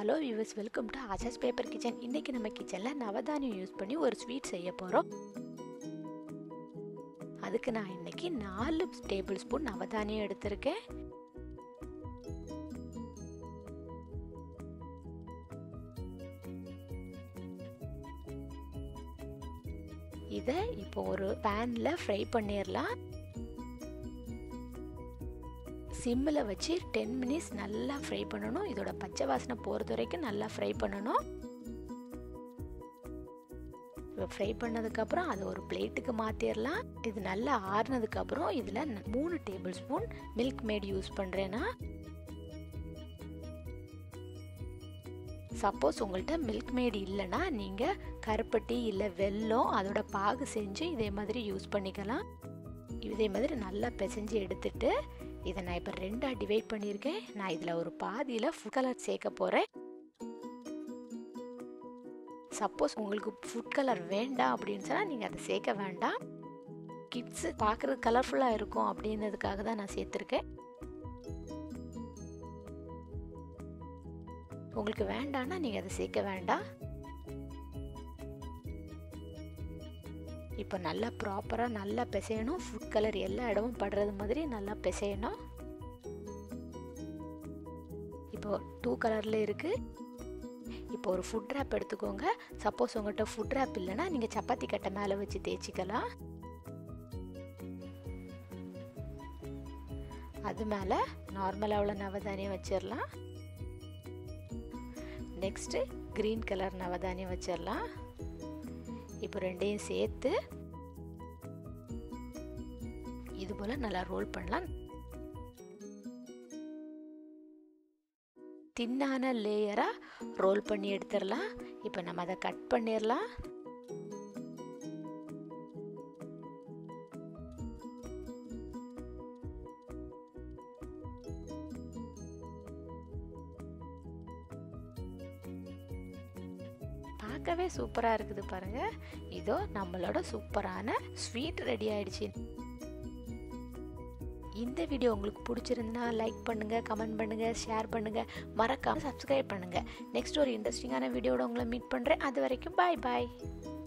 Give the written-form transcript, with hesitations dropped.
Hello viewers, welcome to Asha's paper kitchen. இன்றைக்கி நம்ம கிச்சனில் நவதானியம் யூஸ் பண்ணி ஒரு ஸ்வீட் செய்ய போகிறோம். அதுக்கு நான் இன்றைக்கி 4 டேபிள் ஸ்பூன் நவதானியம் எடுத்திருக்கேன். இதை இப்போ ஒரு பேனில் ஃப்ரை பண்ணிடலாம். சிம்மில் வச்சு 10 மினிட்ஸ் நல்லா ஃப்ரை பண்ணணும். இதோட பச்சை வாசனை போகிறது வரைக்கும் நல்லா ஃப்ரை பண்ணணும். இப்போ ஃப்ரை பண்ணதுக்கப்புறம் அதை ஒரு பிளேட்டுக்கு மாற்றிடலாம். இது நல்லா ஆறுனதுக்கப்புறம் இதில் 3 டேபிள் ஸ்பூன் மில்க்மேட் யூஸ் பண்ணுறேன்னா, சப்போஸ் உங்கள்கிட்ட மில்க்மேட் இல்லைன்னா நீங்கள் கருப்பட்டி இல்லை வெல்லம் அதோட பாகு செஞ்சு இதே மாதிரி யூஸ் பண்ணிக்கலாம். இதே மாதிரி நல்லா பிசைஞ்சு எடுத்துட்டு இதை நான் இப்போ 2ஆக டிவைட் பண்ணியிருக்கேன். நான் இதில் ஒரு பாதியில் ஃபுட் கலர் சேர்க்க போகிறேன். சப்போஸ் உங்களுக்கு ஃபுட் கலர் வேண்டாம் அப்படின்னு சொன்னால் நீங்கள் அதை சேர்க்க வேண்டாம். கிட்ஸு பார்க்குறது கலர்ஃபுல்லாக இருக்கும் அப்படின்றதுக்காக தான் நான் சேர்த்துருக்கேன். உங்களுக்கு வேண்டாம்னா நீங்கள் அதை சேர்க்க வேண்டாம். இப்போ நல்லா ப்ராப்பராக நல்லா பிசையணும். ஃபுட் கலர் எல்லா இடமும் படுறது மாதிரி நல்லா பிசையணும். இப்போ 2 கலரில் இருக்குது. இப்போ ஒரு ஃபுட் ரேப் எடுத்துக்கோங்க. சப்போஸ் உங்கள்கிட்ட ஃபுட் ரேப் இல்லைன்னா நீங்கள் சப்பாத்தி கட்டை மேலே வச்சு தேய்ச்சிக்கலாம். அது மேலே நார்மலாக உள்ள நவதானியம் வச்சிடலாம். நெக்ஸ்ட்டு க்ரீன் கலர் நவதானியம் வச்சிடலாம். இப்போ 2ஐயும் சேர்த்து இது போல நல்லா ரோல் பண்ணலாம். தின்னான லேயராக ரோல் பண்ணி எடுத்துடலாம். இப்போ நம்ம அதை கட் பண்ணிடலாம். பார்க்கவே சூப்பராக இருக்குது பாருங்கள். இதோ நம்மளோட சூப்பரான ஸ்வீட் ரெடி ஆயிடுச்சு. இந்த வீடியோ உங்களுக்கு பிடிச்சிருந்தா லைக் பண்ணுங்கள், கமெண்ட் பண்ணுங்கள், ஷேர் பண்ணுங்கள், மறக்காமல் சப்ஸ்கிரைப் பண்ணுங்கள். நெக்ஸ்ட் ஒரு இன்ட்ரெஸ்டிங்கான வீடியோட உங்களை மீட் பண்ணுறேன். அது வரைக்கும் பாய் பாய்.